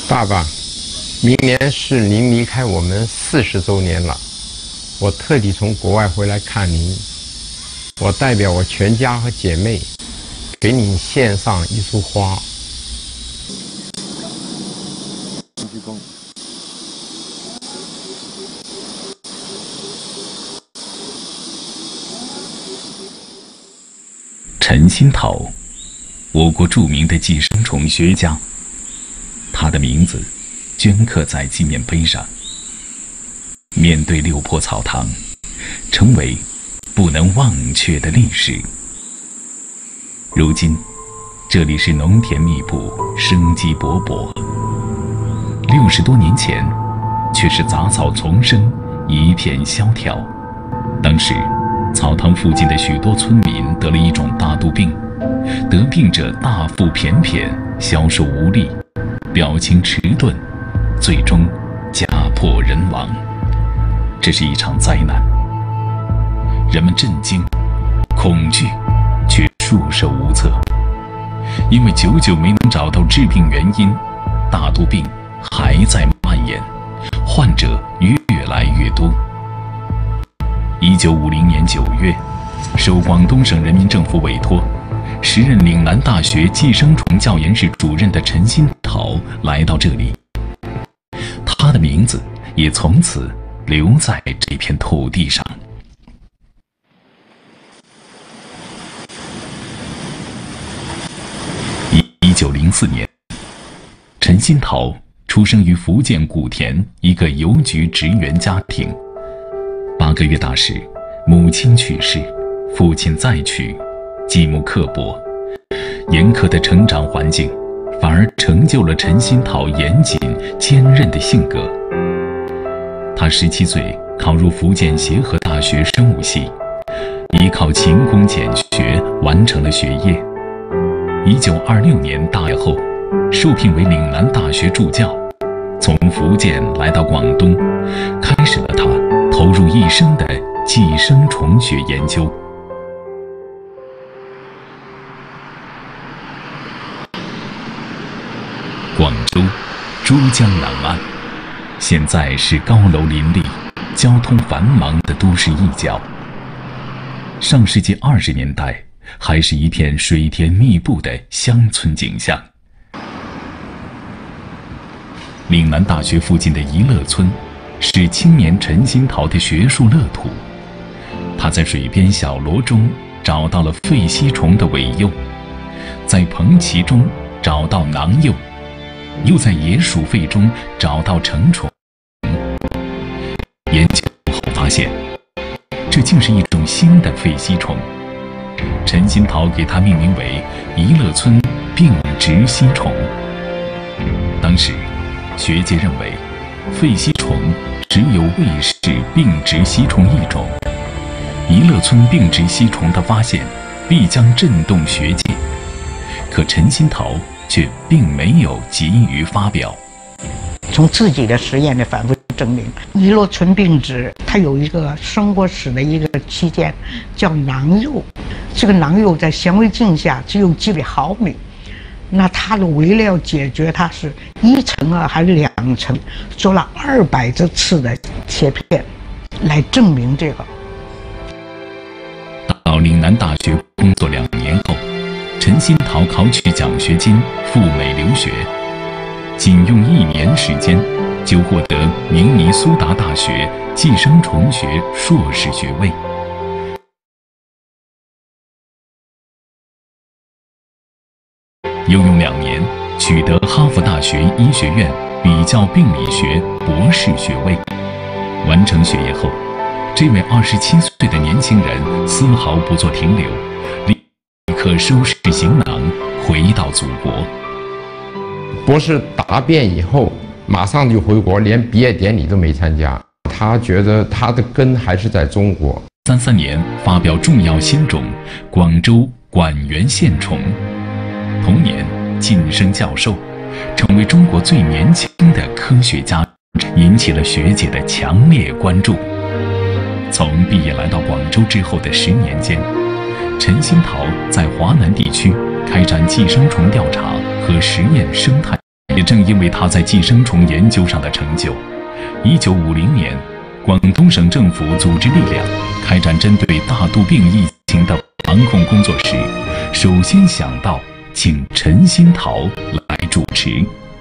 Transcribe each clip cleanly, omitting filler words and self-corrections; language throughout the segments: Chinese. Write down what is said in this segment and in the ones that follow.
爸爸，明年是您离开我们40周年了，我特地从国外回来看您。我代表我全家和姐妹，给您献上一束花。 陈新桃，我国著名的寄生虫学家，他的名字镌刻在纪念碑上。面对六坡草堂，成为不能忘却的历史。如今，这里是农田密布，生机勃勃。60多年前，却是杂草丛生，一片萧条。当时，草堂附近的许多村民得了一种大肚病，得病者大腹便便，消瘦无力，表情迟钝，最终家破人亡。这是一场灾难。人们震惊、恐惧，却束手无策，因为久久没能找到致病原因，大肚病还在蔓延，患者越来越多。1950年9月，受广东省人民政府委托，时任岭南大学寄生虫教研室主任的陈新桃来到这里，他的名字也从此留在这片土地上。1904年，陈新桃出生于福建莆田一个邮局职员家庭。8个月大时，母亲去世，父亲再娶，继母刻薄，严苛的成长环境反而成就了陈新桃严谨坚韧的性格。他17岁考入福建协和大学生物系，依靠勤工俭学完成了学业。1926年大学后，受聘为岭南大学助教，从福建来到广东，开始了他投入一生的寄生虫学研究。广州珠江南岸，现在是高楼林立、交通繁忙的都市一角。上世纪20年代，还是一片水田密布的乡村景象。岭南大学附近的怡乐村，是青年陈新桃的学术乐土。他在水边小螺中找到了肺吸虫的尾蛹，在蓬荠中找到囊蛹，又在野鼠肺中找到成虫。研究后发现，这竟是一种新的肺吸虫。陈新桃给它命名为怡乐村并殖吸虫。当时，学界认为，肺吸虫只有魏氏并殖吸虫一种，怡乐村并殖吸虫的发现必将震动学界。可陈新桃却并没有急于发表。 从自己的实验的反复证明，怡乐村并殖它有一个生活史的一个期间叫囊蛹，这个囊蛹在显微镜下只有几毫米。那他的为了要解决它是1层啊还是2层，做了200多次的切片来证明这个。 到岭南大学工作2年后，陈新桃考取奖学金赴美留学，仅用1年时间就获得明尼苏达大学寄生虫学硕士学位。又用2年取得哈佛大学医学院比较病理学博士学位。完成学业后，这位27岁的年轻人丝毫不做停留，立刻收拾行囊回到祖国。 博士答辩以后，马上就回国，连毕业典礼都没参加。他觉得他的根还是在中国。 33年发表重要新种广州管源线虫。同年晋升教授，成为中国最年轻的科学家，引起了学界的强烈关注。从毕业来到广州之后的10年间，陈新桃在华南地区开展寄生虫调查和实验生态也正因为他在寄生虫研究上的成就，1950年，广东省政府组织力量开展针对大肚病疫情的防控工作时，首先想到请陈新桃来主持。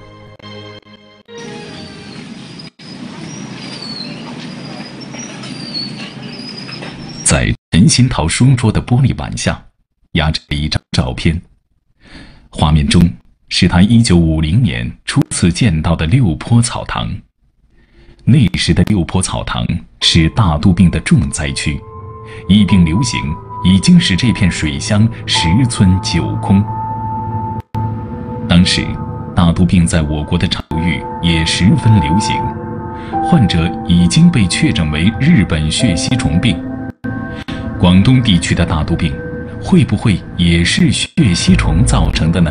在陈新桃书桌的玻璃板下，压着一张照片，画面中是他1950年初次见到的六坡草堂。那时的六坡草堂是大肚病的重灾区，疫病流行已经使这片水乡10村9空。当时大肚病在我国的场域也十分流行，患者已经被确诊为日本血吸虫病。广东地区的大肚病会不会也是血吸虫造成的呢？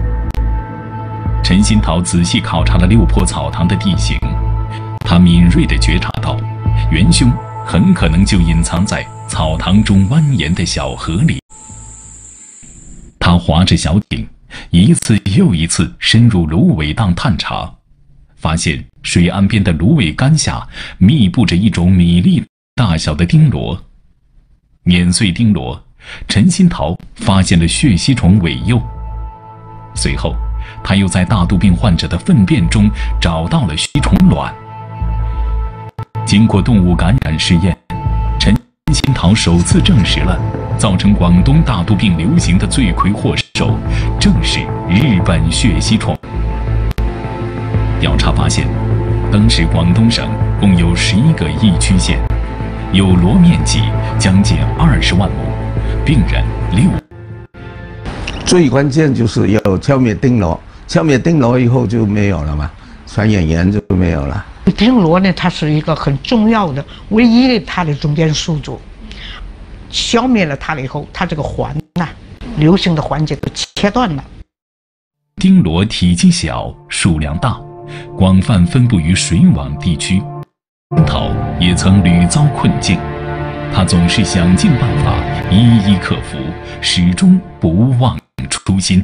陈新桃仔细考察了六坡草堂的地形，他敏锐地觉察到，元凶很可能就隐藏在草堂中蜿蜒的小河里。他划着小艇，一次又一次深入芦苇荡探查，发现水岸边的芦苇杆下密布着一种米粒大小的钉螺。碾碎钉螺，陈新桃发现了血吸虫尾幼。随后他又在大肚病患者的粪便中找到了吸虫卵。经过动物感染试验，陈新桃首次证实了造成广东大肚病流行的罪魁祸首正是日本血吸虫。调查发现，当时广东省共有11个疫区县，有螺面积将近20万亩，病人6。 最关键就是要消灭钉螺，消灭钉螺以后就没有了嘛，传染源就没有了。 钉螺呢，它是一个很重要的、唯一的它的中间宿主。消灭了它了以后，它这个环呐，流行的环节都切断了。 钉螺体积小，数量大，广泛分布于水网地区。陈桃也曾屡遭困境，他总是想尽办法一一克服，始终不忘初心。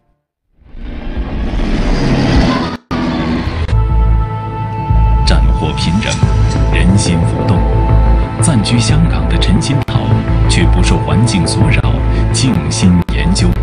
战火频仍，人心浮动。暂居香港的陈新桃却不受环境所扰，静心研究。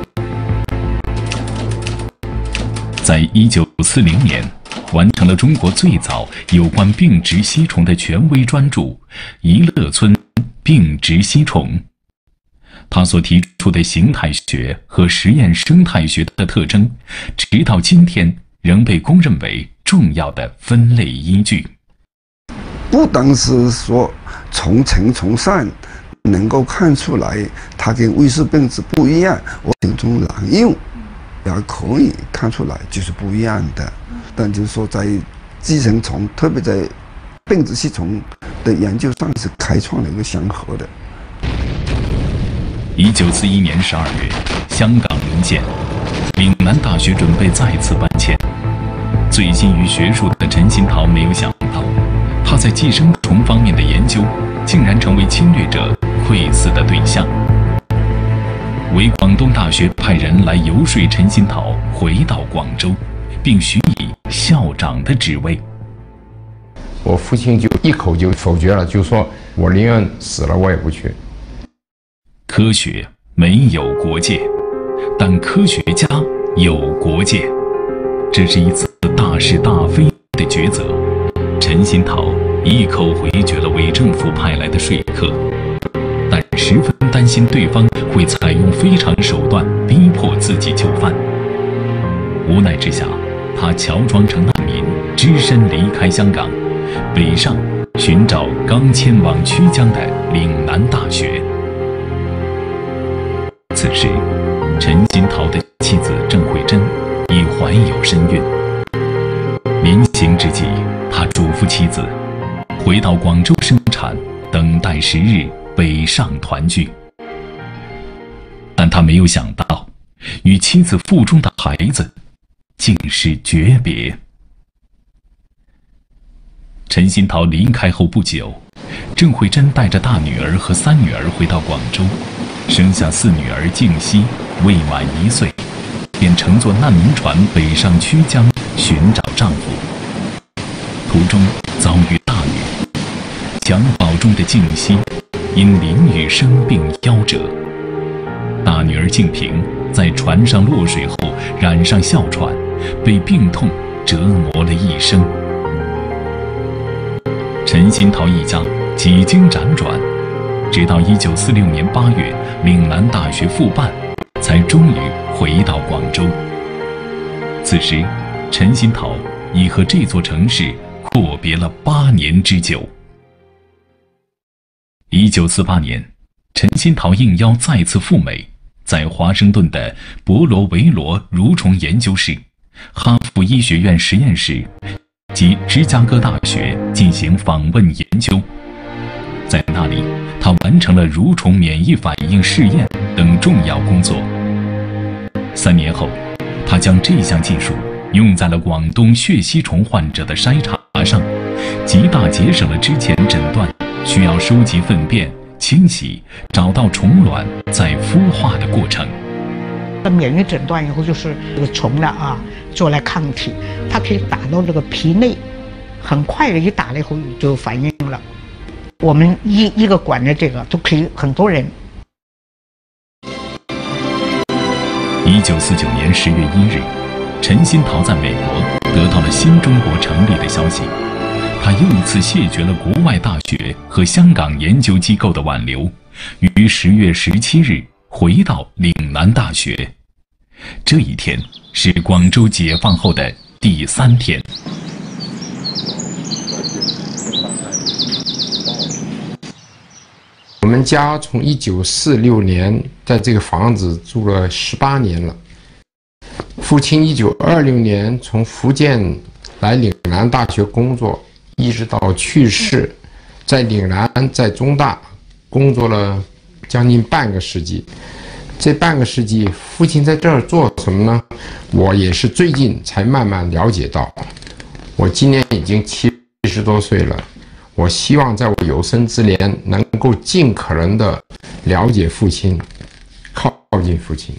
在1940年，完成了中国最早有关病殖吸虫的权威专著《宜乐村病殖吸虫》。他所提出的形态学和实验生态学的特征，直到今天仍被公认为重要的分类依据。 不单是说从成从散能够看出来它跟威氏病殖不一样，我从中囊幼也可以看出来就是不一样的。但就是说在寄生虫，特别在病殖吸虫的研究上是开创了一个相合的。 1941年12月，香港沦陷，岭南大学准备再次搬迁。醉心于学术的陈新桃没有想到，他在寄生虫方面的研究竟然成为侵略者窥伺的对象。为广东大学派人来游说陈新桃回到广州，并许以校长的职位。 我父亲就一口就否决了，就说我宁愿死了我也不去。 科学没有国界，但科学家有国界，这是一次大是大非的抉择。陈新桃一口回绝了伪政府派来的说客，但十分担心对方会采用非常手段逼迫自己就范。无奈之下，他乔装成难民，只身离开香港，北上寻找刚迁往曲江的岭南大学。此时，陈新桃的妻子郑慧珍已怀有身孕。临行之际，他嘱咐妻子回到广州生产，等待时日北上团聚。但他没有想到，与妻子腹中的孩子竟是诀别。陈新桃离开后不久，郑慧珍带着大女儿和3女儿回到广州，生下4女儿静熙，未满1岁。 便乘坐难民船北上曲江寻找丈夫，途中遭遇大雨，襁褓中的静熙因淋雨生病夭折，大女儿静平在船上落水后染上哮喘，被病痛折磨了一生。陈新桃一家几经辗转，直到1946年8月岭南大学复办，才终于回到广州。此时，陈新桃已和这座城市阔别了8年之久。1948年，陈新桃应邀再次赴美，在华盛顿的博罗维罗蠕虫研究室、哈佛医学院实验室及芝加哥大学进行访问研究。在那里，他完成了蠕虫免疫反应试验等重要工作。3年后，他将这项技术用在了广东血吸虫患者的筛查上，极大节省了之前诊断需要收集粪便、清洗、找到虫卵再孵化的过程。 免疫诊断以后就是这个虫了啊，做了抗体，它可以打到这个皮内，很快的一打了以后就有反应了。我们一个管的这个都可以很多人。 1949年10月1日，陈新桃在美国得到了新中国成立的消息，他又一次谢绝了国外大学和香港研究机构的挽留，于10月17日回到岭南大学。这一天是广州解放后的第3天。 我们家从1946年在这个房子住了18年了。父亲1926年从福建来岭南大学工作，一直到去世，在岭南在中大工作了将近半个世纪。这半个世纪，父亲在这儿做什么呢？我也是最近才慢慢了解到。我今年已经70多岁了。我希望在我有生之年能够尽可能的了解父亲，靠近父亲。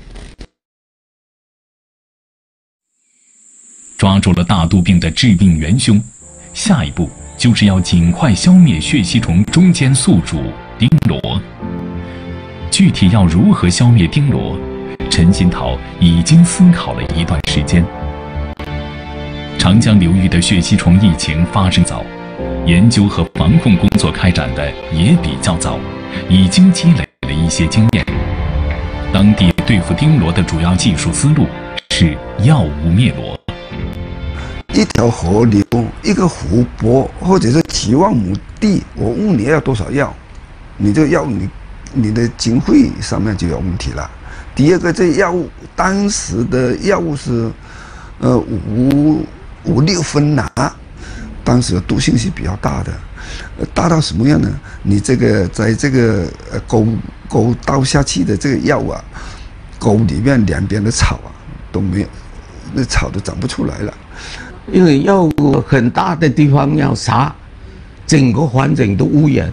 抓住了大肚病的致病元凶，下一步就是要尽快消灭血吸虫中间宿主丁螺。具体要如何消灭丁螺，陈新桃已经思考了一段时间。长江流域的血吸虫疫情发生早，研究和防控工作开展的也比较早，已经积累了一些经验。当地对付丁螺的主要技术思路是药物灭螺。 一条河流、一个湖泊或者是几万亩地，我问你要多少药，你这个药你的经费上面就有问题了。第二个，这药物当时的药物是5、6分拿。当时的毒性是比较大的，大到什么样呢？你这个在这个沟倒下去的这个药啊，沟里面两边的草啊都没有，那草都长不出来了。 因为药物很大的地方要杀，整个环境都污染。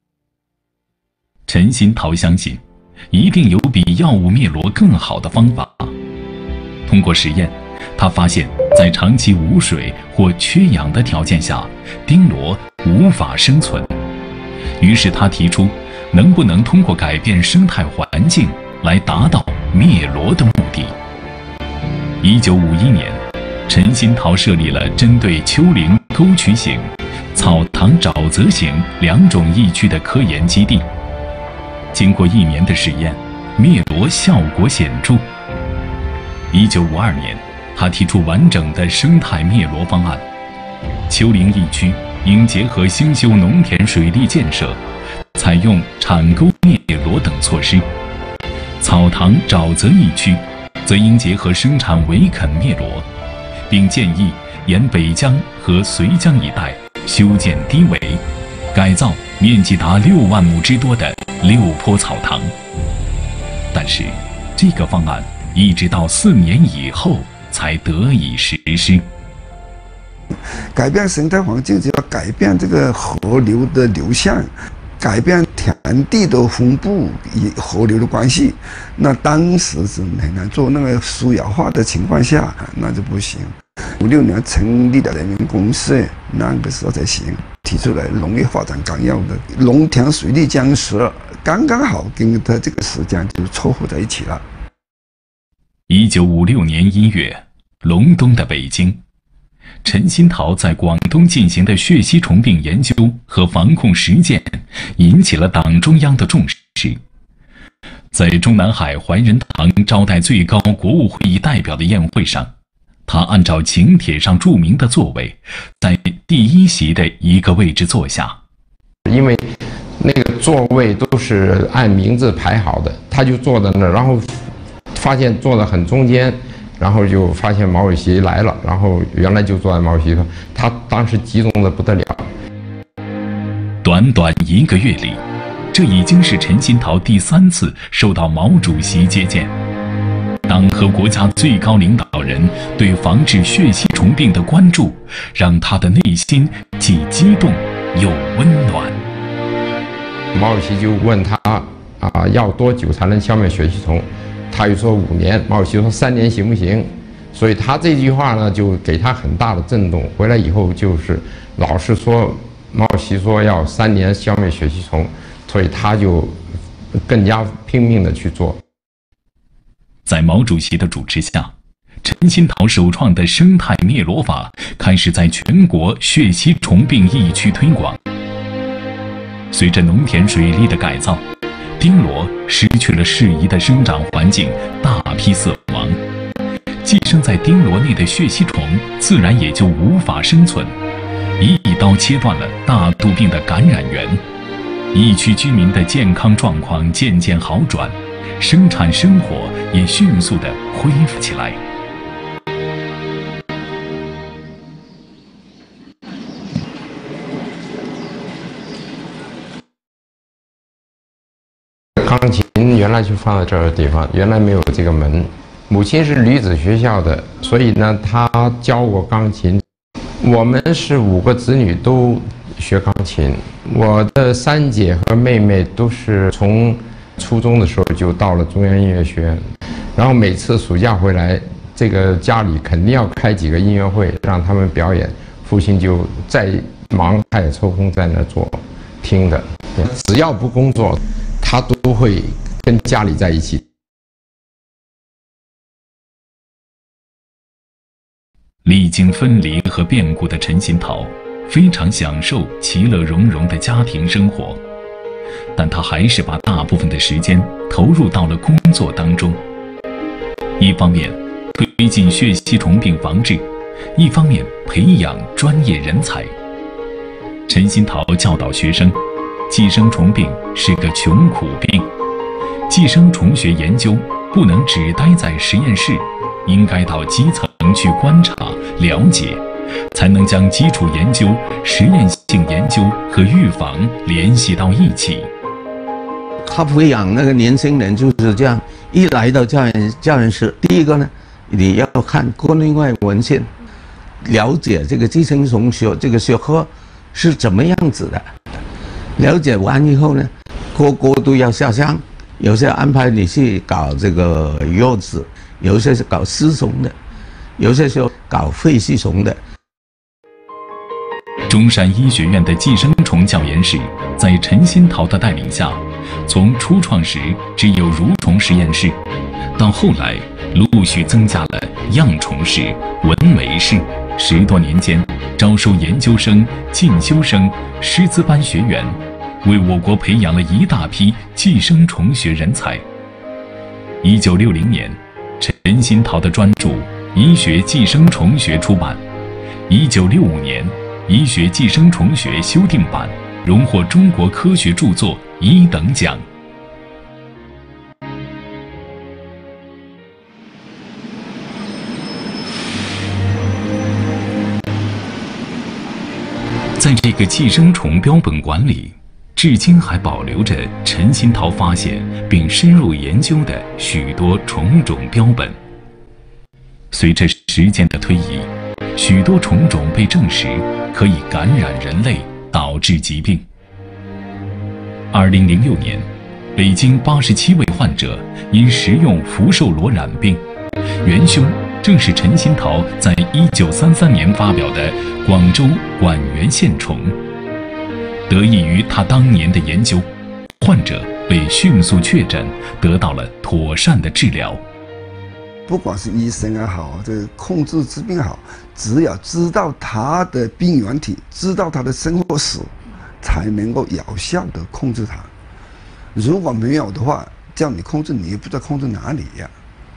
陈新桃相信，一定有比药物灭螺更好的方法。通过实验，他发现，在长期无水或缺氧的条件下，丁螺无法生存。于是他提出，能不能通过改变生态环境来达到灭螺的目的。1951年，陈新桃设立了针对丘陵沟渠型、草堂沼泽型2种疫区的科研基地。经过1年的实验，灭螺效果显著。1952年，他提出完整的生态灭螺方案。丘陵疫区应结合兴修农田水利建设，采用铲沟灭螺等措施；草堂沼泽疫区则应结合生产围垦灭螺，并建议沿北江和绥江一带修建堤围，改造面积达6万亩之多的六坡草堂。但是，这个方案一直到4年以后才得以实施。 改变生态环境，就要改变这个河流的流向，改变田地的分布与河流的关系，那当时是很难做。那个输氧化的情况下，那就不行。56年成立的人民公社，那个时候才行，提出来农业发展纲要的农田水利江河，刚刚好跟他这个时间就凑合在一起了。 1956年1月，隆冬的北京，陈新桃在广东进行的血吸虫病研究和防控实践，引起了党中央的重视。在中南海怀仁堂招待最高国务会议代表的宴会上，他按照请帖上注明的座位，在第1席的一个位置坐下。 因为那个座位都是按名字排好的，他就坐在那儿，然后发现坐得很中间，然后就发现毛主席来了，然后原来就坐在毛主席头，他当时激动得不得了。 短短1个月里，这已经是陈新桃第3次受到毛主席接见。党和国家最高领导人对防治血吸虫病的关注，让他的内心既激动又温暖。 毛主席就问他要多久才能消灭血吸虫？他又说5年。毛主席说3年行不行？所以他这句话呢，就给他很大的震动。回来以后就是老是说，毛主席说要3年消灭血吸虫，所以他就更加拼命的去做。 在毛主席的主持下，陈新桃首创的生态灭螺法开始在全国血吸虫病疫区推广。随着农田水利的改造，丁螺失去了适宜的生长环境，大批死亡。寄生在丁螺内的血吸虫自然也就无法生存，一刀切断了大肚病的感染源。疫区居民的健康状况渐渐好转，生产生活也迅速地恢复起来。 钢琴原来就放在这儿的地方，原来没有这个门。母亲是女子学校的，所以呢，她教我钢琴。我们是5个子女都学钢琴，我的3姐和妹妹都是从初中的时候就到了中央音乐学院，然后每次暑假回来，这个家里肯定要开几个音乐会让他们表演，父亲就再忙他也抽空在那做听的，只要不工作他都会跟家里在一起。 历经分离和变故的陈新桃非常享受其乐融融的家庭生活，但他还是把大部分的时间投入到了工作当中。一方面推进血吸虫病防治，一方面培养专业人才。陈新桃教导学生，寄生虫病是个穷苦病，寄生虫学研究不能只待在实验室，应该到基层去观察了解，才能将基础研究、实验性研究和预防联系到一起。 他培养那个年轻人就是这样，一来到教研室，第一个呢，你要看国内外文献，了解这个寄生虫学这个学科是怎么样子的。了解完以后呢，个个都要下乡，有些安排你去搞这个药子，有些是搞丝虫的，有些是搞肺吸虫的。 中山医学院的寄生虫教研室在陈新桃的带领下，从初创时只有蠕虫实验室，到后来陆续增加了恙虫室、蚊媒室。10多年间，招收研究生、进修生、师资班学员，为我国培养了一大批寄生虫学人才。1960年，陈新桃的专著《医学寄生虫学》出版。1965年，《医学寄生虫学》修订版荣获中国科学著作1等奖。在这个寄生虫标本馆里，至今还保留着陈新桃发现并深入研究的许多虫种标本。随着时间的推移，许多虫种被证实可以感染人类，导致疾病。 2006年，北京87位患者因食用福寿螺染病，元凶正是陈新桃在1933年发表的广州管源线虫。得益于他当年的研究，患者被迅速确诊，得到了妥善的治疗。 不管是医生也好，这个控制疾病好，只要知道他的病原体，知道他的生活史，才能够有效的控制它。如果没有的话，叫你控制，你也不知道控制哪里呀。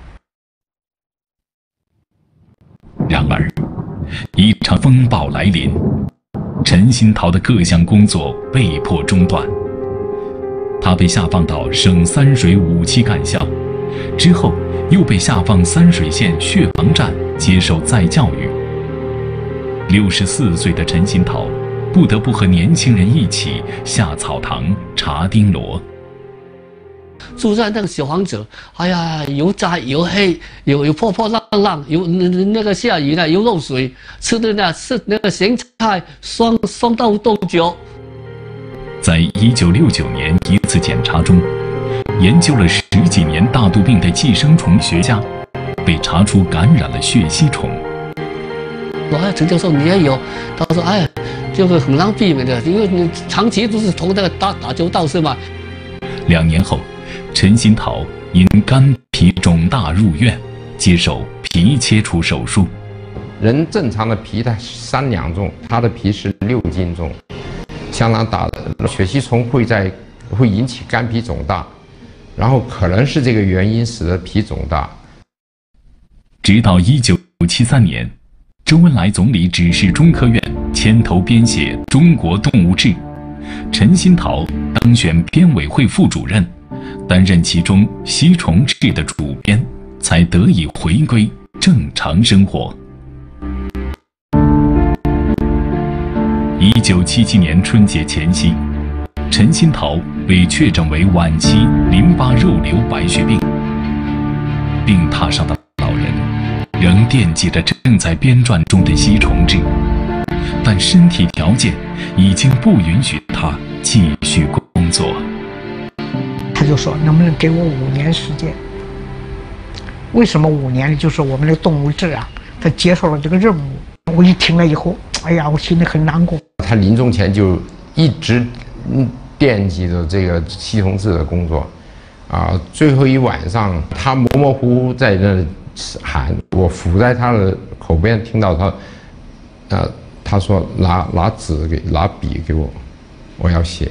然而，一场风暴来临，陈新桃的各项工作被迫中断。他被下放到省三水武器干校，之后又被下放三水县血防站接受再教育。64岁的陈新桃不得不和年轻人一起下草堂查钉螺。 住在那个小房子，哎呀，又窄又黑，又破破烂烂，又那个下雨呢又漏水，吃的呢是那个咸菜双豆角。 在1969年一次检查中，研究了10几年大肚病的寄生虫学家被查出感染了血吸虫。 哎，陈教授你也有？他说哎，这个很难避免的，因为你长期都是从那个打球到是嘛。 2年后，陈新桃因肝脾肿大入院，接受脾切除手术。 人正常的脾它3两重，他的脾是6斤重，相当大的。血吸虫会引起肝脾肿大，然后可能是这个原因使得脾肿大。 直到1973年，周恩来总理指示中科院牵头编写《中国动物志》，陈新桃当选编委会副主任，担任其中吸虫志的主编，才得以回归正常生活。1977年春节前夕，陈新桃被确诊为晚期淋巴肉瘤白血病。病榻上的老人仍惦记着正在编撰中的吸虫志，但身体条件已经不允许他继续工作。 他就说能不能给我5年时间？为什么5年呢？就是我们的动物志啊，他接受了这个任务。我一听了以后，哎呀，我心里很难过。 他临终前就一直惦记着这个吸虫志的工作，最后一晚上，他模模糊糊在那喊，我伏在他的口边听到他说拿笔给我，我要写。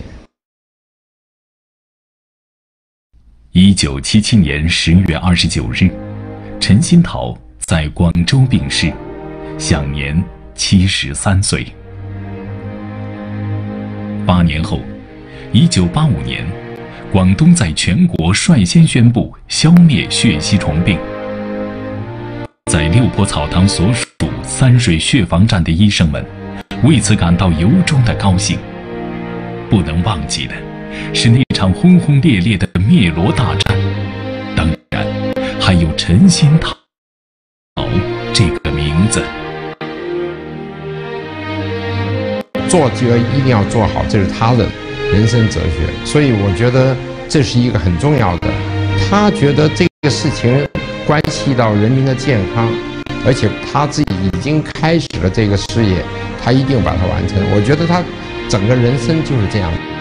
1977年10月29日，陈新桃在广州病逝，享年73岁。8年后，1985年，广东在全国率先宣布消灭血吸虫病。在六坡草堂所属三水血防站的医生们为此感到由衷的高兴。不能忘记的是那场轰轰烈烈的灭螺大战，当然还有陈新桃这个名字。 做这个一定要做好，这是他的人生哲学，所以我觉得这是一个很重要的。他觉得这个事情关系到人民的健康，而且他自己已经开始了这个事业，他一定把它完成。我觉得他整个人生就是这样。